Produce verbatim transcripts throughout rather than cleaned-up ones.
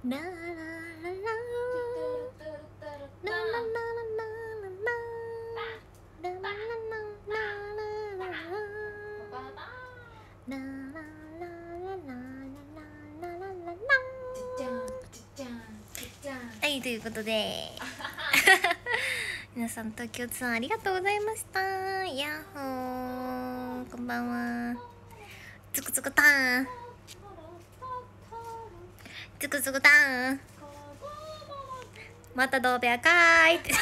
ララララララララララはい、ということで皆さん東京ツアーありがとうございました。ヤッホー、こんばんは。つくつくたーん、つくつくたーん、またどうべやかーいって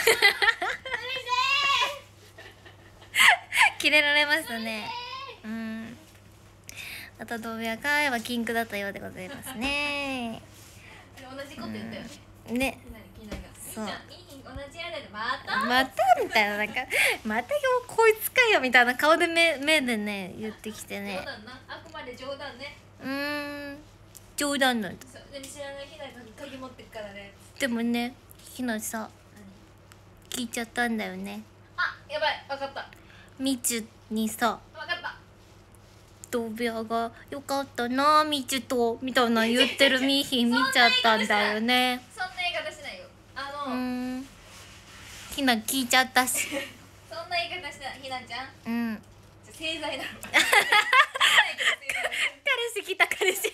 キレられましたね。うん、またどうべやかーいは禁句だったようでございますね。 同じこと言ったよね。 うん、ね、そう、 同じやでまたまたみたいな、なんかまたよこいつかよみたいな顔で目目でね言ってきてね。 冗談な、あくまで冗談ね。 うーん、冗談なんだ。 そうでも知らないひなが鍵持ってっからね。 でもね、ひなさ聞いちゃったんだよね。 あ、やばい、わかった。 みちゅにさ、 わかった。 ドーベアがよかったなみちゅとみたいな言ってるミーヒン見ちゃったんだよね。 そんな言い方しないよ。あの、 うーん、ひな聞いちゃったし。 そんな言い方しない、ひなちゃん。 うん。 正座だろ。彼氏来た、彼氏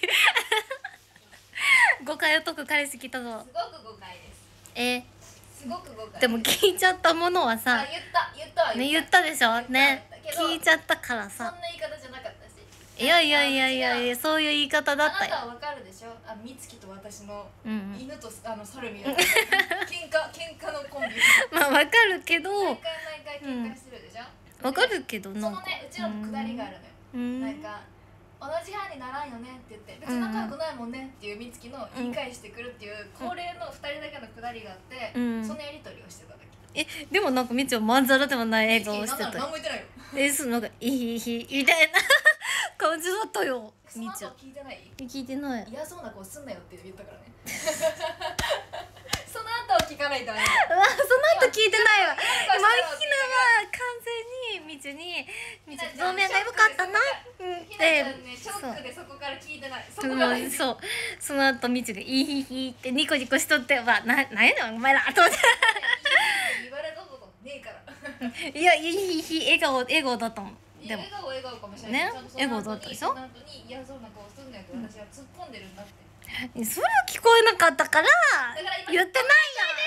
誤解を解く彼氏来たぞ。 すごく誤解です。 え、 すごく誤解。 でも聞いちゃったものはさ、 あ、言った言ったわね、言ったでしょね。 けど聞いちゃったからさ。 そんな言い方じゃなかったし。 いやいやいやいやいや、そういう言い方だったよ。 あなたはわかるでしょ。あ、みつきと私のうんうん、 犬とあの猿みたいな喧嘩喧嘩のコンビ。 まあわかるけど、 毎回毎回喧嘩してるでしょ。 わかるけど、 そのなんかね、うちらもくだりがあるのよ。 うんなんか同じ班にならんよねって言って別に仲良くないもんねっていうみつきの言い返してくるっていう恒例のふたりだけのくだりがあって、うん、そのやり取りをしてただけ。 え、でもなんかみちはまんざらでもない笑顔してた。 何も言ってないよ。 え、そのなんかいいいいみたいな感じだったよ。みちは聞いてない？ 聞いてない。 嫌そうな顔すんなよって言ったからねその後は聞かないとね。 うわ、その後聞いてないわ。今ひなは完全にみちにみち造面が良かったなってショックでそこから聞いてない。 そこからそう、その後みちがいいひひってニコニコしとっては、な、なんやねんお前らと思って言われたことねえからいや、いいひひ笑顔笑顔だったもん。 でも笑顔笑顔かもしれないね、笑顔だったでしょ。 その後に嫌そうな顔すんのよって私は突っ込んでるんだって。 それは聞こえなかったから言ってないよ言ってない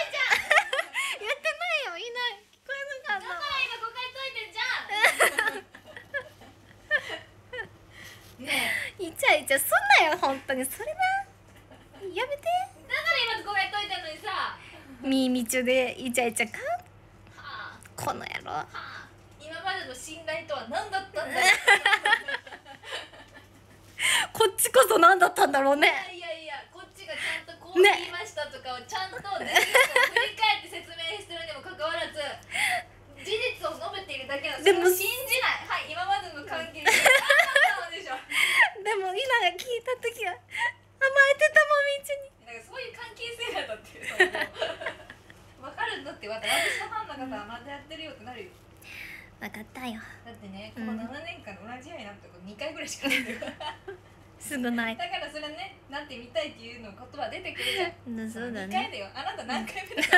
よ、いない聞こえなかった。 だから今誤解解いてんじゃんねえ、 イチャイチャすんなよ本当に。それな、やめて。 だから今誤解解いてんのにさ、 みーみちゅでイチャイチャか、 はあ、 この野郎、はあ、今までの信頼とは何だったんだこっちこそ何だったんだろうね。 いやいやいや、こっちがちゃんとこう言いましたとかをちゃんと事実を振り返って説明してるにもかかわらず事実を述べているだけなの。でも信じない。はい、今までの関係で何だったのでしょでもイナが聞いた時は甘えてたもん、みちに。 なんかそういう関係性だったって分かるんだって。私のファンの方はまたやってるよってなるよ。 分かったよ。 だってね、このななねんかん同じようになったことにかいぐらいしかないんだよすぐない。 だからそれね、なってみたいっていうの言葉出てくるじゃん。 そうだね。 にかいだよ。あなた何回目だ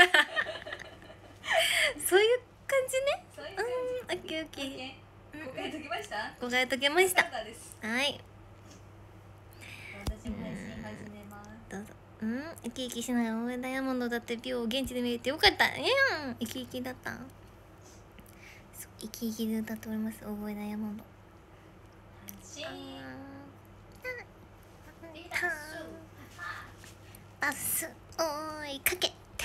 そういう感じね。 そういう感じ。 うん、オッケーオッケー。 誤解解けました？ 誤解解けました。 です。 はい。 私も配信始めます。 どうぞ。うん、生き生きしない大江ダイヤモンドだってピオを現地で見れてよかった。いやん、生き生きだった。そう、生き生きで歌っております大江ダイヤモンド。 しバス追いかけて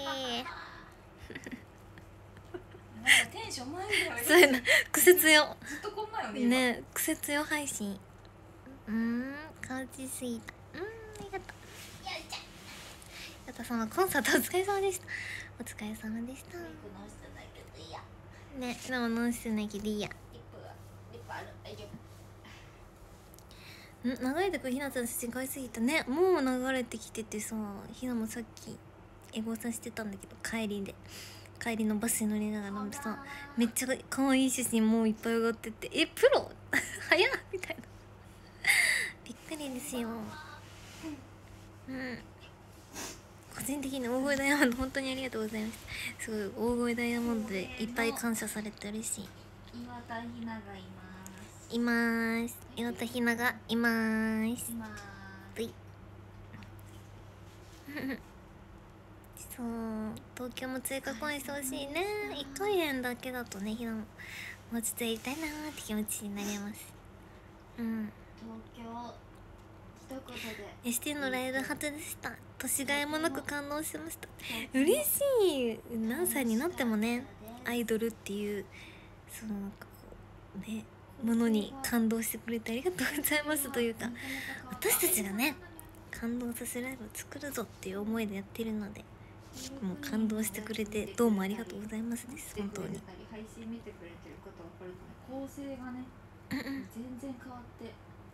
なんかテンション前だよ。 そういうの癖強ずっとこんなよね。 ね、癖強配信。うーん、感じすぎた。うん、ありがとう。やったさんはコンサートお疲れ様でした。お疲れ様でした。ね、でも飲んしてないけどいいや。ん、流れてくるひなちゃんの写真買いすぎたね。もう流れてきててさ、ひなもさっきエゴサしてたんだけど、帰りで帰りのバスに乗りながらさ、めっちゃ可愛い写真もういっぱい上がってて、え、プロ早っみたいなびっくりですよ。うん、 個人的に大声ダイヤモンド本当にありがとうございます。すごい大声ダイヤモンドでいっぱい感謝されて嬉しい。 岩田ひながいますいまーす。岩田ひながいまーす。 いますういそう東京も追加公演してほしいね。いっかい演だけだとねひなももうちょっとやりたいなーって気持ちになります。うん。 東京一言でエスティー のライブ初でした。年がいもなく感動しました。嬉しい。何歳になってもねアイドルっていうそのなんかこうねものに感動してくれてありがとうございますというか、私たちがね感動させるライブを作るぞっていう思いでやってるので、もう感動してくれてどうもありがとうございますです。本当に配信見てくれてることは分かるかな。構成がね全然変わって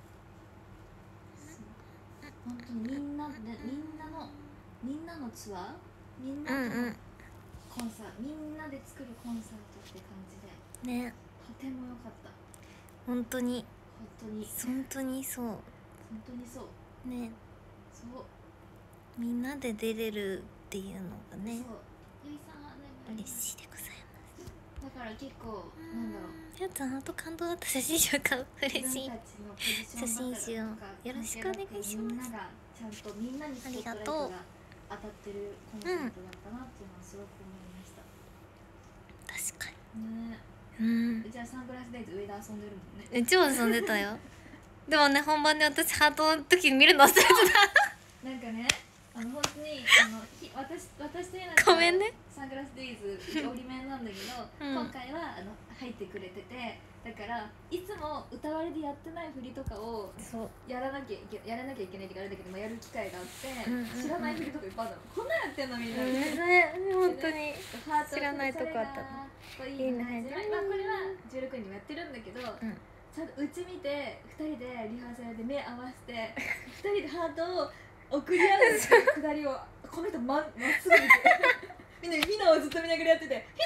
本当にみんなでみんなのみんなのツアーみんなとのコンサート、みんなで作るコンサートって感じでね、 とても良かった。 本当に本当に本当にそう本当にそうね、 そうみんなで出れるっていうのがねそうゆいさんはね嬉しいでございます。 だから結構なんだろう、 やつ本当感動だった。写真集買う嬉しい。 自分たちのポジション写真集をとかよろしくお願いします。 みんながちゃんとみんなにスポットライトが当たってるコンサートだったなっていうのはすごく思いました。 確かねに。うん。 え、じゃあサングラスデイズ上で遊んでるもんね。 うちも遊んでたよ。でもね本番で私ハートの時見るの忘れてた。 なんかね、あの本当にあのひ私私とえなごめんね。 サングラスデイズ折り面なんだけど、 うん今回はあの入ってくれてて、だからいつも歌われでやってない振りとかをそう。 やらなきゃいけやらなきゃいけないって言われたけど、まあ、やる機会があって、 うんうんうん知らない振りとかいっぱいあったの。こんなんやってんのみんなで、 ね本当に。 ハート知らないとこあったのこれいいの始まり、まあこれはじゅうろくにちにもやってるんだけど、 うんちゃんとうち見てふたりでリハーサルで目合わせてふたりでハートを送り合うっていうくだりをこの人ままっすぐ見てみんなひなをずっと見ながらやってて、ひな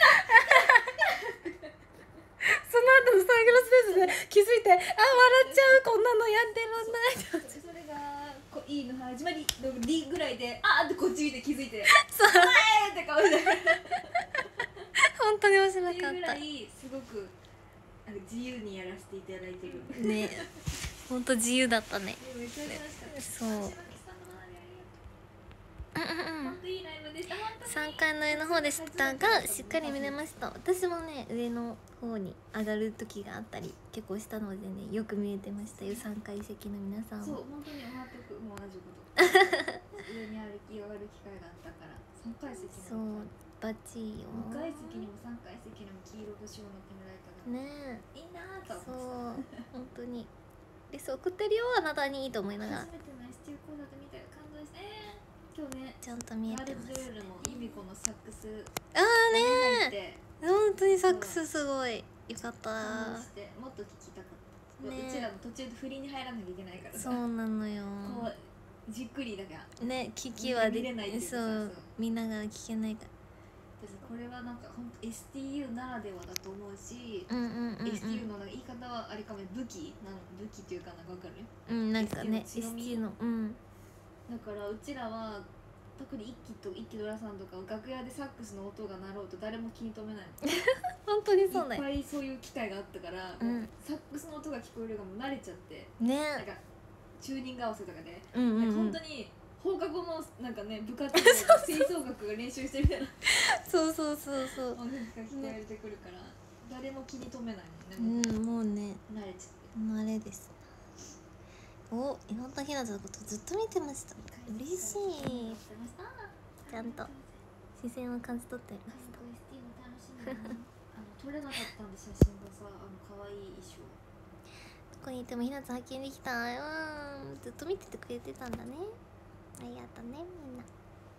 その後のサングラスフェイスで気づいて、あ笑っちゃう、こんなのやってらんない。 それがこいいの始まりのリぐらいで、あーってこっち見て気づいてそうおえーって顔でって本当に面白かっいうぐらたいすごくなんか自由にやらせていただいてる。 ね。本当自由だったね。 めっちゃ楽しかった。 そう島木さんの学びありがとう。 うんうんうん。 本当いいライブでした。本当にさんかいの上の方でしたがしっかり見れました。私もね上の方に上がる時があったり結構したのでね、よく見えてましたよ。さんかい席の皆さんそうは。 本当に全くもう同じこと上に歩き上がる機会があったからさんかい席そうもバッチリよにかい席にもさんかい席にも黄色と白のペンライトがねえ。 いいなぁとそう思って本当にレス送ってるよあなたにと思いながら初めての エスティー コーナーで見たら感動して、えー、今日ねちゃんと見えガーてますルズデュエルのユミコのサックスああね入って本当にサックスすごいよかった感動してもっと聞きたかった、 ねうちらも途中で振りに入らなきゃいけないからさ、 そうなのよこうじっくりだからね聞きはで見れないっていうかさそうそう見ながら聞けないから私これはなんか本当 エスティーユー ならではだと思うし、 うんうんうんエスティーユー のなんか言い方はあれかもね、武器なん武器っていうかなんかわかる？ うんなんかね エステエスティー の強みィー のうんだからうちらは特に一期と一期ドラさんとか楽屋でサックスの音が鳴ろうと誰も気に留めないの本当にそうだよいっぱいそういう機会があったから、 うんもうサックスの音が聞こえるがもう慣れちゃってねなんかチューニング合わせとかで、 うんうんなんかうん本当に放課後のなんかね部活の吹奏楽が練習してるみたいなそうそうそうそう音楽が聞こえてくるから、誰も気に留めないもんね、 うんもうねもう慣れちゃって慣れですお岩田ひなたのことずっと見てました嬉しいちゃんと視線を感じ取ってまし韓た国 エスティー も楽しみだなあの撮れなかったんで写真がさあの可愛い衣装どこにいてもひなた発見できたうんずっと見ててくれてたんだねありがとうねみんな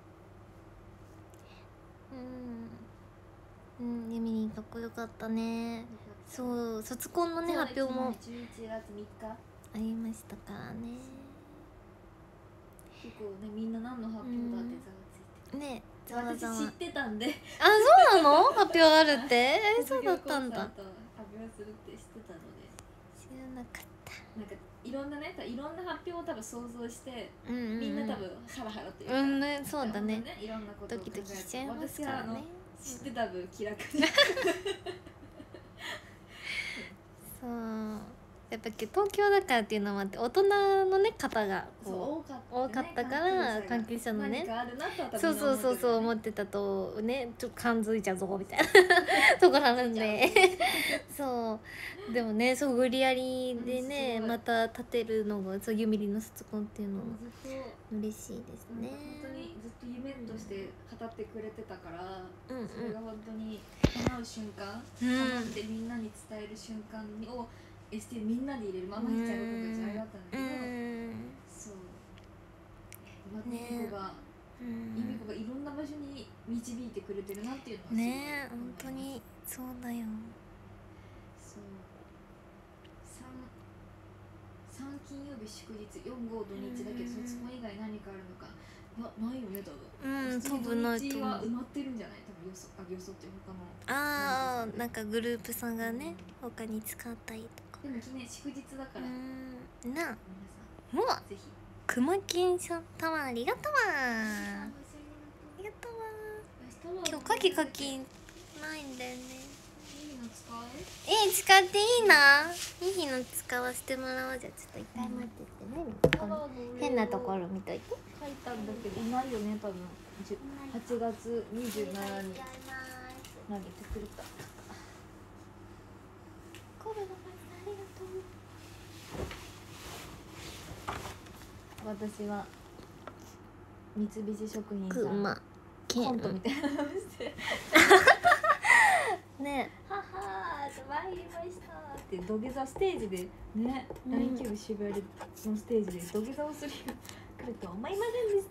うんうんユミリンかっこよかったねそう卒コンのね発表もじゅういちがつみっかありましたからね結構ねみんな何の発表だってざわついてねざわざわ私知ってたんであそうなの発表あるってえそうだったんだ卒業コンサート発表するって知ってたので知らなかったなんかいろんなねいろんな発表を多分想像して、 うんうんうん、 みんな多分ハラハラっていうか、 うんね、そうだね、 いろんなことを考えてドキドキしちゃいますからね。 知ってた分気楽にそうやっぱ東京だからっていうのもあって大人のね方がこう多かったから関係者のね、そうそうそうそう思ってたとね、ちょっと感づいちゃうぞみたいなところなんでそうでもね、そう無理やりでね、また立てるのがそうユミリの卒コンっていうのは嬉しいですね。 本当にずっと夢として語ってくれてたから、 うんうん、 それが本当に叶う瞬間、叶ってみんなに伝える瞬間をエスティみんなで入れるままにちゃうことたちあれだったんだけど、そうまた由美子が由美子がいろんな場所に導いてくれてるなっていうのはねえ、本当にそうだよ。 そう三三金曜日祝日四五土日だけど、卒コン以外何かあるのかなないよね多分。うん、多分ないと思う。土日は埋まってるんじゃない？多分よそあよそって他のああなんかグループさんがね、うん、他に使ったりとか。 でもね祝日だから。 うんなあ。 もうぜひ。 くまきんさんたまありがとうわありがとうわ。今日カキカキないんだよね。 いいの使う？ え使っていいな。いい日の使わせてもらおう。じゃあちょっと一回待っててね。変なところ見といて。 書いたんだけどいないよね多分。はちがつにじゅうしちにち投げてくれた。 コルのパスありがとう。私は三菱食品さんクマコントみたいなのしてねははー参りましたって土下座ステージでね、うん、ラインキューブ渋谷のステージで土下座をする日が来るとは思いませんでした。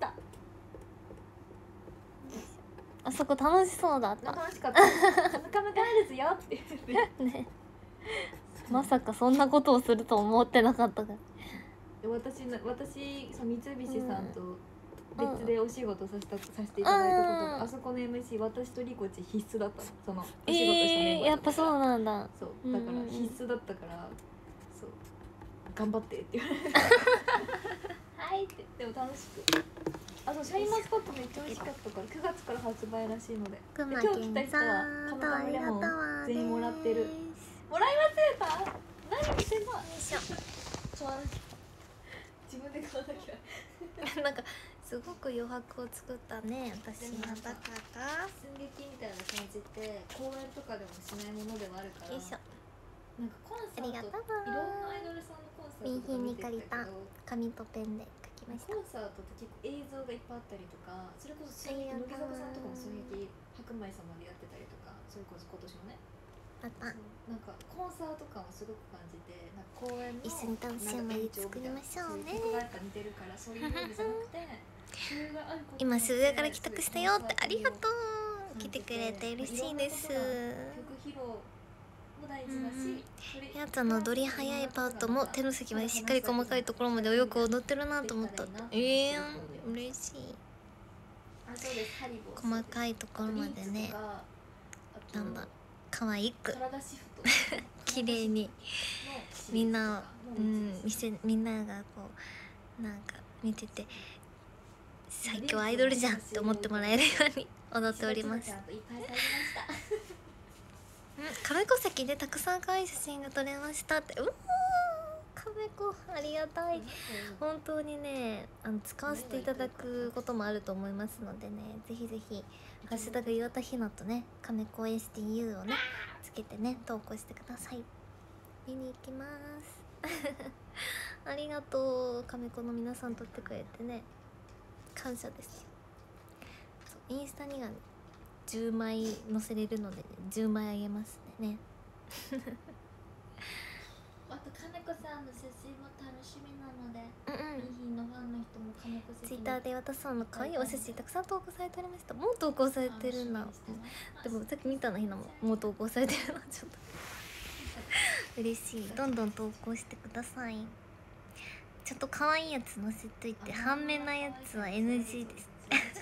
あそこ楽しそうだった。 楽しかった。カムカムガールズよって言ってねまさかそんなことをすると思ってなかったから。 私の私その三菱さんと別でお仕事させた、うん、させていただいたことが、うん、あそこの エムシー 私とリコチ必須だったの。そのお仕事したメンバーだったから、 えー、やっぱそうなんだ。 そうだから必須だったから、そう頑張ってって言われてはいって。でも楽しく。あとシャインマスカットめっちゃ美味しかったからくがつから発売らしいので、今日来た人はカムカムレモン全員もらってる。もらいませんか？何してんの？買わなきゃ。自分で買わなきゃ。 なんかすごく余白を作ったね。私はバカか寸劇みたいな感じで公演とかでもしないものでもあるから。よいしょ。なんかコンサートいろんなアイドルさんのコンサートとか見てたけど、 紙とペンで書きました。 コンサートって結構映像がいっぱいあったりとか、それこそ乃木坂さんとかも寸劇白米様でやってたりとか、それこそ今年もね。 またなんかコンサート感をすごく感じて、なんか公演の一緒に楽しみに作りましょうね。 曲がやっぱ似てるからそういう風じゃなくて今渋谷から帰宅したよってありがとう。来てくれて嬉しいです。やつの踊り早いパートも手の先までしっかり細かいところまでよく踊ってるなと思った。ええー、嬉しい。細かいところまでね、なんだ可愛く綺麗にみんな、うん、見せみんながこうなんか見てて最強アイドルじゃんって思ってもらえるように踊っております。亀子関でたくさん可愛い写真が撮れましたって。うおー亀子ありがたい。本当にねあの使わせていただくこともあると思いますのでね、ぜひぜひハッシュタグ岩田ひなとね亀子 エスティーユー をねつけてね投稿してください。見に行きますありがとう。亀子の皆さん撮ってくれてね感謝ですよ。インスタにはねじゅうまい載せれるので、ね、じゅうまいあげますねあと金子さんの写真も楽しみなので、 うんうん、 いい日のファンの人も金子ツイッターで私さんの可愛いお写真たくさん投稿されておりました。もう投稿されてるんだ。でもさっき見たのひなももう投稿されてるのちょっと嬉しい。どんどん投稿してください。ちょっと可愛いやつ載せといて、半面なやつは エヌジー です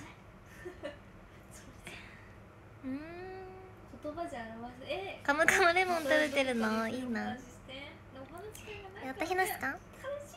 うーん言葉じゃ表せえカムカムレモン食べてるのいいな。やったひなすか？ 悲し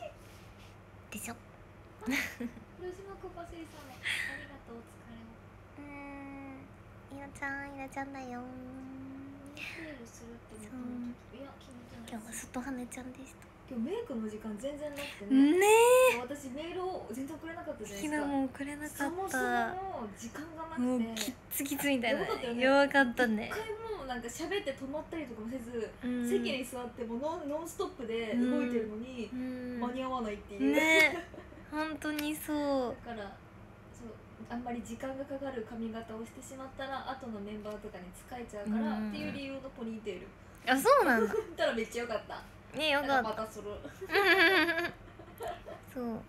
でしょ。 広島コパセリさんもありがとう、お疲れを。 うーん、いなちゃん、いなちゃんだよ。 セールするってそう言ったいや、決めてない。 今日は外羽ちゃんでした。 今日メイクの時間全然なくてねえ。私メールを全然送れなかったじゃないえ、ひですか。 なもくれなかった。 そもそも時間がなくて。 もうきっつきつみたいな。 やばかったよね弱かったね。 一回もなんか喋って止まったりとかもせず、 うん席に座ってもノンノンストップで動いてるのに、 うん間に合わないっていう。 ねえ、本当にそう。 だからそうあんまり時間がかかる髪型をしてしまったら後のメンバーとかに使えちゃうから、 うんっていう理由のポニーテール。 あ、そうなんだ。 たらめっちゃよかった。 ね、よかなんった。 かまたする。 そう。ちょ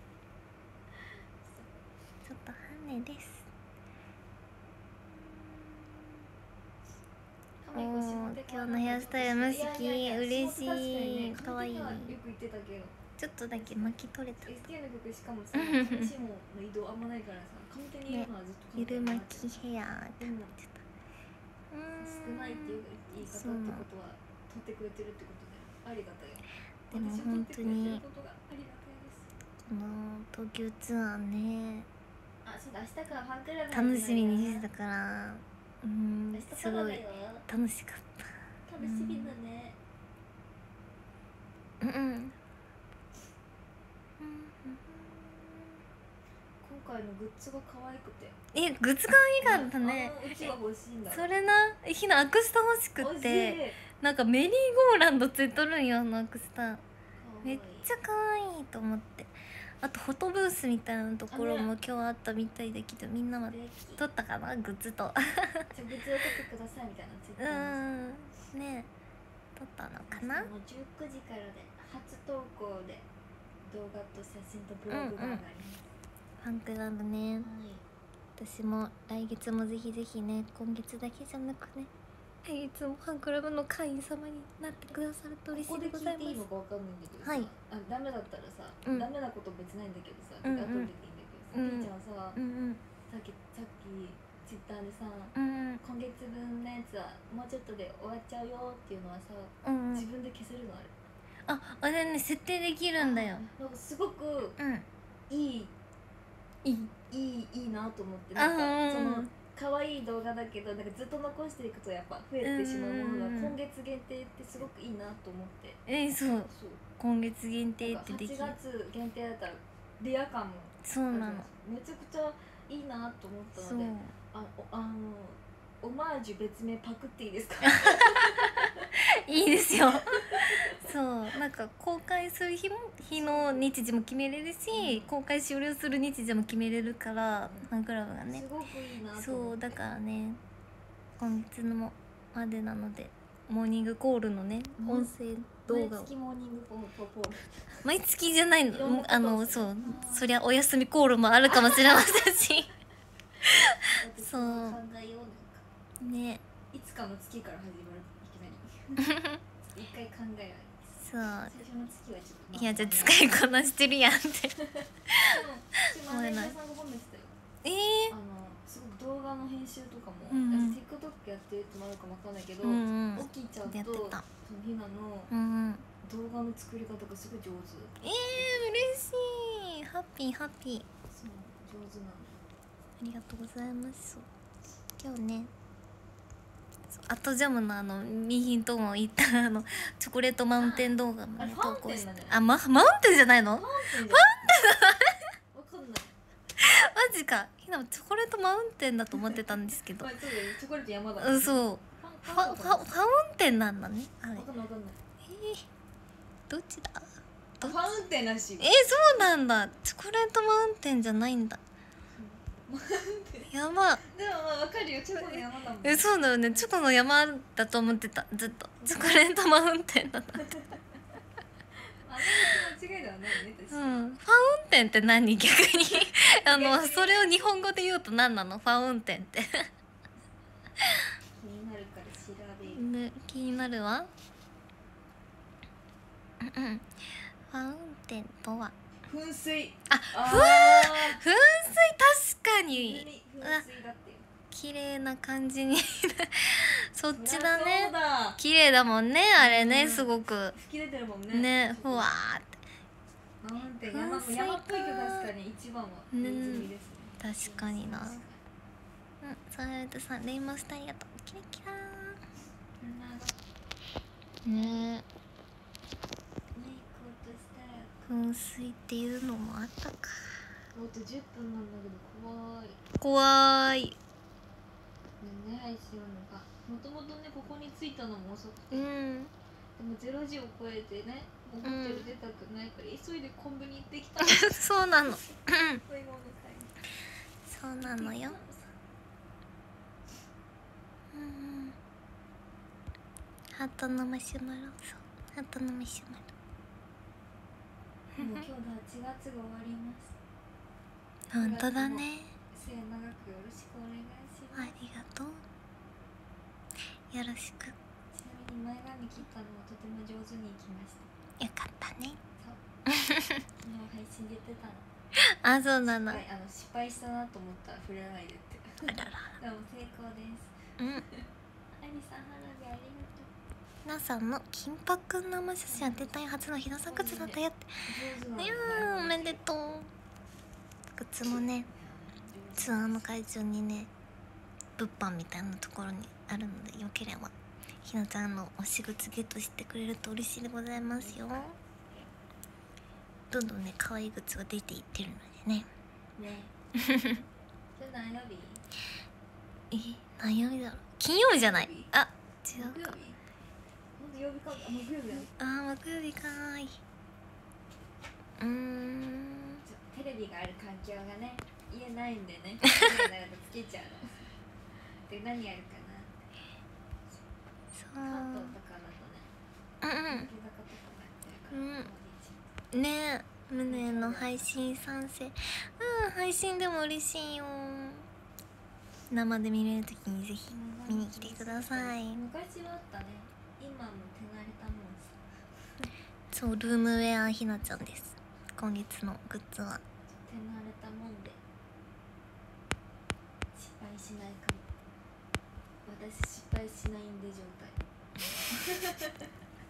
っと羽です。おー、今日のヘアスタイル無好き、嬉しい、可愛い。 よく言ってたけど。 ちょっとだけ巻き取れた。 エスティー の曲しかもさ、上下の移動あんまないからさ、上手にいるのはずっとゆる上巻きヘアってうんなってた。う少ないっていう言い方ってことは取ってくれてるってことでありがたいよ。 でも私を本当取ってくれてるにことがありがたいです。 この東京ツアーね、 あ、そうだ、明日からファンクラブ楽しみにしてたから、うん、 明日すごいからだよ。 楽しかった。 楽しみだね。 うんうん今回のグッズが可愛くて。 え、グッズ可愛かったね。 あのうちが欲しいんだ。 それな、ひなアクスタ欲しく欲しいて、なんかメリーゴーランドついとるんよ、あのアクスタ。めっちゃ可愛いと思って。あとフォトブースみたいなところも今日あったみたいだけど、みんなは撮ったかな、グッズと。 じゃあグッズを撮ってくださいみたいなツイッタうーに。 ん、ね、撮ったのかな。 もうじゅうくじからで初投稿で動画と写真とブログが上がります。 ファンクラブね、私も来月もぜひぜひね、今月だけじゃなくね、来月もファンクラブの会員様になってくださると嬉しいでございます。 ここで聞いていいのかわかんないんだけどさ、 はいあ、ダメだったらさ、 うんダメなこと別ないんだけどさ、 うんうん後ででいいんだけどさ、 うんピーちゃんさ、 うんうんさっきさっきツイッターでさ、 うん今月分のやつはもうちょっとで終わっちゃうよっていうのはさ、 うんうん。 自分で消せるのある。 あ、あれね、設定できるんだよ。 なんかすごくうん、 いいいい。 いいいいなと思って、 あなんかそうんの可愛い動画だけどなんかずっと残していくとやっぱ増えてしまうものがうん今月限定ってすごくいいなと思って。 え、そう、 そう。 今月限定なんか8 ってできる。 月限定だったらレア感もそうなの。 めちゃくちゃいいなと思ったそうので、あおあのオマージュ別名パクっていいですか？ いいですよ。そう、なんか公開する日も日の日時も決めれるし、 うん公開終了する日時も決めれるから、 うんファンクラブがねす。ごくいいなと思って。 そうだからね、今月のまでなので、モーニングコールのね、 うん音声動画を毎月モーニングポーポーポール。 毎月じゃないいろんなことをの、あの、そうするあ、ーそりゃお休みコールもあるかもしれませんし。そう考えようなんか。 ね、 いつかの月から始まるいきなり。一回考えない。 そう。 最初の月はちょっと。 いや、じゃあ使いこなしてるやんって。 でもマネージャーさんが褒めてたよ。 えあのすごく動画の編集とかも、 うんうん TikTok やってるってもあるかもわかんないけど、 ー、うんうん。 オッキーちゃんとやってたそのひなのうんうん。 動画の作り方がすごい上手。 えー、嬉しい。ハッピーハッピー。 そう上手なの。 ありがとうございます。今日ね、そうアットジャムのあのミーヒンとも行ったあのチョコレートマウンテン動画もねあれファウン投稿してテンなんだよねあ、ま、マウンテンじゃないの？ ファウンテンじゃないわかんない。 マジか。ひなもチョコレートマウンテンだと思ってたんですけどまあそうだよ、チョコレート山だ。 うん、そう。 フファファファウンテンなんだね、あれ。 わかんないわかんない。 えー、どっちだ？どっちファウンテンらしい。 えー、そうなんだ。チョコレートマウンテンじゃないんだ。やば。 でもまあわかるよ、チョコの山だもん。 え、そうだよね。チョコの山だと思ってた、ずっと。チョコレートマウンテンだった。 あの間違いではないね、確うかに。 ん、ファウンテンって何？逆にあのそれを日本語で言うと何なの？ファウンテンって気になるから調べる。 ね、気になるわ。うんうん。ファウンテンとは噴水。 あ、 あふわー噴水確か普通にに噴水だってよ。 綺麗な感じにそっちだそりゃそうね。 だ。 綺麗だもんね、あれね、 うんすごく吹き出てるもんね。 ね、ふわーって。 マウンテン山も山っぽいけど確かに一番はうん泉ですね。 確かにな。うん、それとさ、レインボースターありがとう。キラキラー。ねえ。 メイク落としたら噴水っていうのもあったか。 あとじゅっぷんなんだけど怖い。 怖い。 ね、配信のがもともとねここに着いたのも遅くて、 うん。 でもゼロじを超えてねもうホテル出たくないから、うん、急いでコンビニ行ってきたそうなのそうなのよ。うんうん。ハートのマシュマロ。そうハートのマシュマロ。 もう今日だはちがつが終わります。 本当だね。 末永くよろしくお願いします。 ありがとう。よろしく。 ちなみに前髪切ったのはとても上手にいきました。 よかったね。 そうもう配信で言ってたの。 あ、そうなの。 あの失敗したなと思ったら触れないでって。 あらら。 でも成功です。 うん。 ありさん花火ありがとう。 皆さんの金箔生写真当てたい初の日の作詞だったよって。いやーおめでとう。グッズもね、ツアーの会場にね、物販みたいなところにあるので、よければひなちゃんの推しグッズゲットしてくれると嬉しいでございますよ。どんどんね可愛いグッズが出ていってるのでね。 ね。今日何曜日？ え、何曜日だろう。金曜日じゃない。あ、違うか。 木曜日か。木曜日だ。 あ、木曜日かーい。うーん。 テレビがある環境がね、家ないんでね。テレビなるとつけちゃうの。で何やるかな。 そう。 関東とかだとね。 うんうん。 池坂とかがやってるから。 うん。ねえ、ムネの配信賛成。うん、配信でも嬉しいよ。生で見れるときにぜひ見に来てください。 昔はあったね。今も手慣れたもんさ。 そう、ルームウェアひなちゃんです。今月のグッズは。 手慣れたもんで失敗しないかも。私失敗しないんで状態。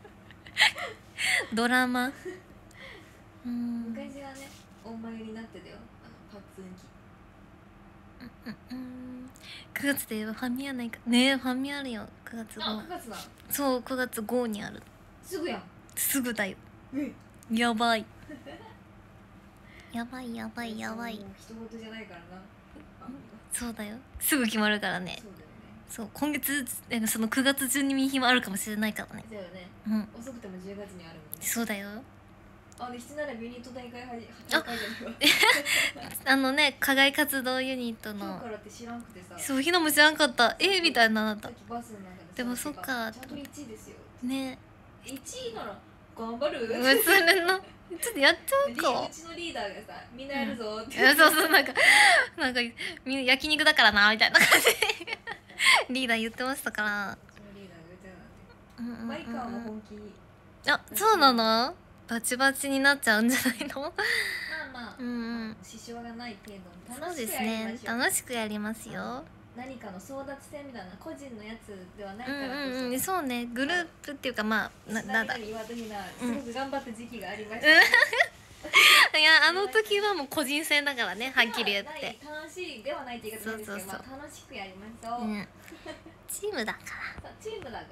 ドラマ。うん。 昔はね、大前になってたよ。あのパッツン着。 うんうん。くがつでファミやないかねえ。ファミあるよ。くがつご。 あ、くがつだ。 そう、くがつごにある。 すぐやん。 すぐだよ。 え、 やばい。やばいやばいやばい。 もう人事じゃないからな。 そうだよ。すぐ決まるからね。 そうだよね。 そう、今月そのくがつ中に見暇あるかもしれないからね。 だよね。 うん。 遅くてもじゅうがつにあるもんね。 そうだよ。 あ、で、七ならユニット大会はじ大会じゃないわ。 あのね、課外活動ユニット今日の。 からって知らんくてさ。 そう、ひなも知らんかった。えみたいななった。 さっきバスの中で。 でもそっか。 ちゃんといちいですよ。 ね。 いちいなら頑張る。 それのちょっとやっちゃうか。 うちのリーダーがさ、みんなやるぞって。 そうそう、なんかなんかみんな焼肉だからなみたいな感じでリーダー言ってましたから。 うちのリーダーが言ってたなんて。マイカーも本気。 あ、そうなの？バチバチになっちゃうんじゃないの？ まあまあ、うんうん、支障がない程度に楽しくやりましょう。そうですね、楽しくやりますよ。何かの争奪戦みたいな個人のやつではないからこそ、うんうん、そうね、グループっていうか、まあななんだ、すごく頑張った時期がありました、ね、いや、あの時はもう個人戦だからね、はっきり言って。楽しいではないって言い方なんですけど、そうそうそう、まあ、楽しくやりましょう、うん、チームだから。チームだから、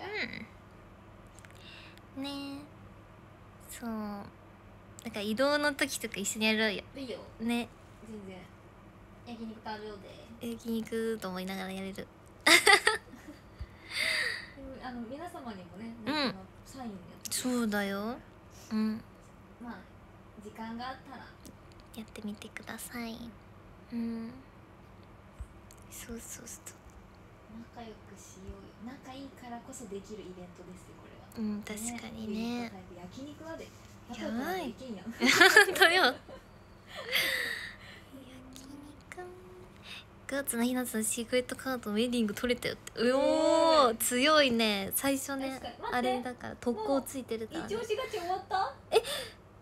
うん、ねえ、そうだから移動の時とか一緒にやろうよ。いいよね、全然。焼肉食べようで。焼肉と思いながらやれるあの皆様にもね、うん、サインやってそうだよ。うん、まあ時間があったらやってみてください。うん、そうそうそう、仲良くしようよ。仲いいからこそできるイベントですよ、これは。うん、確かにね。焼肉はでやばい。本当よくがつのひなつのシークレットカードのウェディング取れたよって。うおー、強いね。最初ね、あれだから特攻ついてるから、ね、一押しガチ終わった。え、やばい、忘れて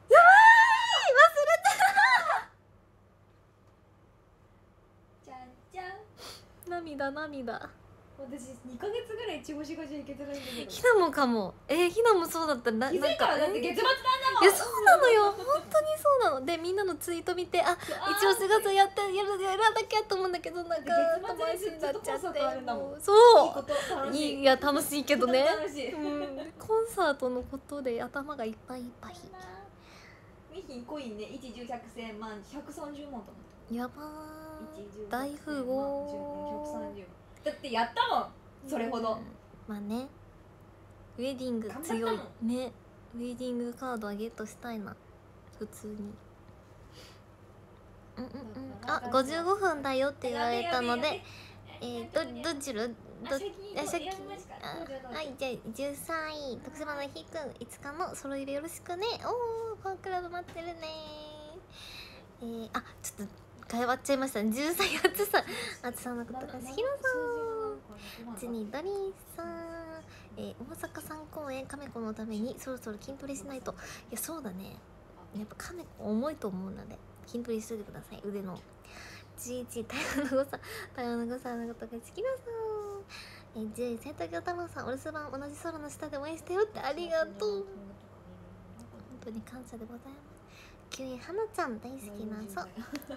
たじゃんじゃん。涙涙。 私にかげつぐらいいちごしがじゃいけてないんだけど。 ひなもかも。えー、ひなもそうだったな。 気づいたらだって月末なんだもん。 いやそうなのよ、本当にそうなの。でみんなのツイート見て、あ一応しがつやってやるやらなきゃと思うんだけど、なんか月末にずっとコンサートあるんだもん。 そういい、いや楽しいけどね。 楽しい。 うんコンサートのことで頭がいっぱいいっぱい。 ミヒンコインね、いち、じゅう、ひゃく、せん、万、ひゃくさんじゅうまんと思った。 やばー、大富豪。 ひゃくさんじゅうまん。だってやったもん。それほど、うん、 まあね、ウェディング強いね。ウェディングカードはゲットしたいな、普通に。うんうんうん。あ、ごじゅうごふんだよって言われたので、えー、どどちらどあ先あはい、じゃあじゅうさんい徳島のひくん、いつかの揃いでよろしくね。おお、ファンクラブ待ってるね。えー、あ、ちょっと変わっちゃいましたね。じゅうさんいあつさん、あつさんのことが好きなさん、ジニードリーさん、えー、大阪三公演カメコのためにそろそろ筋トレしないと。いやそうだね、やっぱカメコ重いと思うので筋トレしといてください、腕の。じゅういち、台湾の誤差、台湾の誤差のことが好きなさん、えー、じゅうい、仙台京太郎さん、お留守番同じ空の下で応援してよってありがとう。本当に感謝でございます。きゅうい、はなちゃん大好きなそう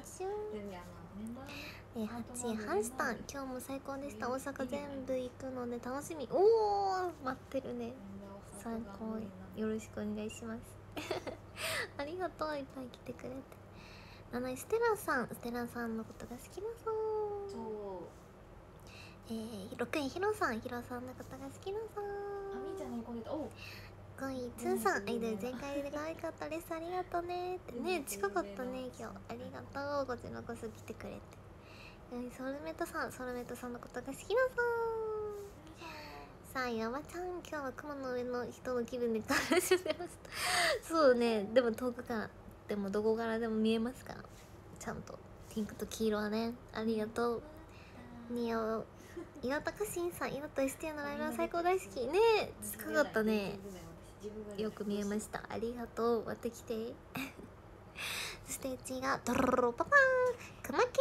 えー、はちい、ハンスタン、今日も最高でした。大阪全部行くので楽しみ。おお、待ってるね。最高、よろしくお願いしますありがとう、いっぱい来てくれて。なない、ステラさん、ステラさんのことが好きなそう。えー、ろくい、ヒロさん、ヒロさんのことが好きなそう。 あみーちゃんの横で、おごい、ツンさん、アイドル全開で可愛かったです。ありがとうねってね、近かったね今日。ありがとう、こちらこそ来てくれて。ソルメトさん、ソルメトさんのことが好きなそう。さあ、やまちゃん、今日は雲の上の人の気分で楽しんでましたそうね、でも遠くからでもどこからでも見えますから、ちゃんとピンクと黄色はね。ありがとう。ニオ岩田かしんさん、岩田 エスティー のライブは最高大好きね。近かったね、よく見えました。ありがとう、割ってきてそしてうちがドロロロパパーン、くまけんさんです。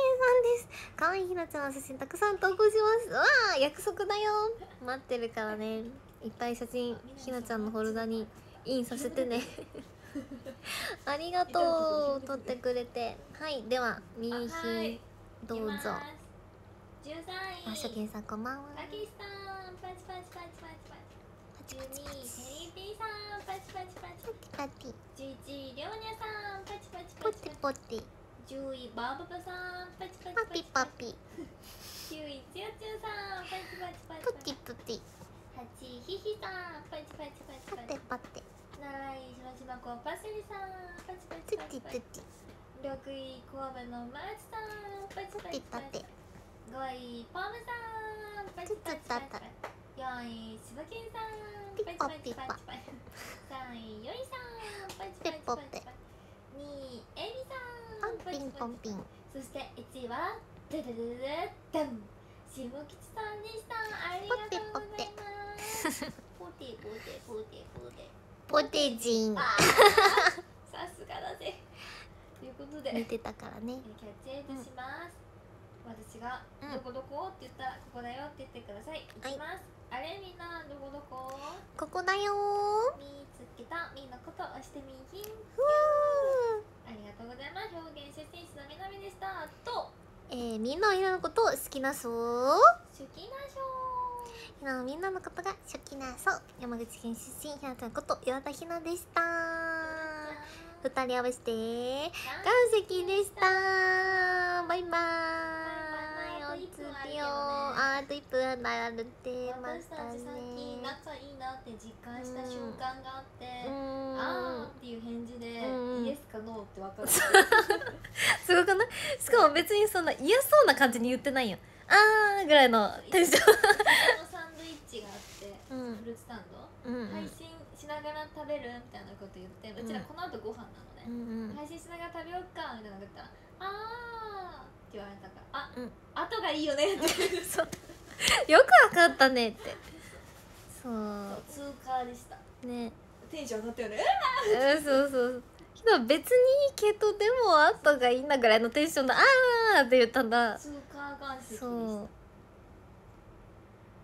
かわいいひなちゃんの写真たくさん投稿します。わあ、約束だよ。待ってるからね。いっぱい写真ひなちゃんのフォルダにインさせてねありがとう、撮ってくれて。はい、ではミーヒどうぞ。 じゅうさんい、 あ、しょけんさんこんばんは。 たけしさん、パチパチパチパチパチ。じゅうに、テリーピーさん、パチパチパチパチ。 じゅういち、りょうにゃさん、パチパチパポチテポテ。 じゅうい、バーババさん、パチパチパパチピパピ。 きゅうい、つよつよさん、パチパチパチプテプテ。 はちい、ひひさん、パチパチパチパパチテパテ。 なない、しましまこパセリさん、パチパプチパチパチテプテ。 ろくい、神戸のマーチさん、パチパチパチパテパテ。 ごい、ポムさん、パチパチパチパチよんい、しばけんさん、パチパチパチパチさんい、よりさん、パチパチパチパチにい、えみさん、 ポンピンポンピン。 そしていちいはダダダダダン、しもきちさんでした。ありがとうございますポテポテポテポテポテジン。 さすがだぜ。ということで見てたからね。 キャッチエイトします、私がどこどこって言ったらここだよって言ってください。いきます。あれみんなどこどこ？ ここだよー。 見つけたみんなこと押してみひん。 ふありがとうございます。表現出身地のみなみでした。と、 えー、みんなはひなのこと好きなそう。 好きなしょひなのみんなのことが好きなそう。山口県出身ひなちゃんこと岩田ひなでした。二人合わせて岩石でした。バイバーイ。おつぴよー。あといっぷんあるってま私したたちさっきね。 仲いいなって実感した瞬間があって、 うーん、 あーっていう返事でうんイエスかノーって分かる。 すごくない？しかも別にそんな嫌そうな感じに言ってないよ。あーぐらいのテンション。 サンドイッチがあって、 うんフルーツサンド、 うんうん配信しながら食べるみたいなこと言って、うちらこの後ご飯なのね、 うんうん。 配信しながら食べようかみたいなこと言ったらあーって言われたからあ、 うん、 後がいいよねってそうよくわかったねってそう通過でした。 ね。 テンション上がったよね。 うん、そうそうけど別にいいけどでも後がいいなぐらいのテンションであーって言ったんだ。 通過岩石でした。 そう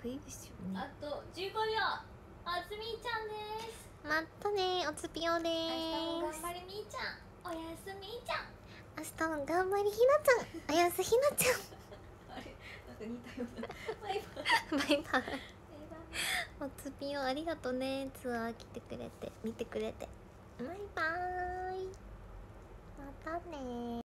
くいですよね。 あとじゅうごびょう。あつみーちゃんです。 またね、おつぴよで明日もーす。 頑張りみーちゃん。おやすみーちゃん。 明日も頑張りひなちゃん。おやすひなちゃん。 あれなんか似たような。バイバイ。 バイバイ。 バイバイ。 おつぴよありがとね、ツアー来てくれて見てくれて。バイバーイ。またねー。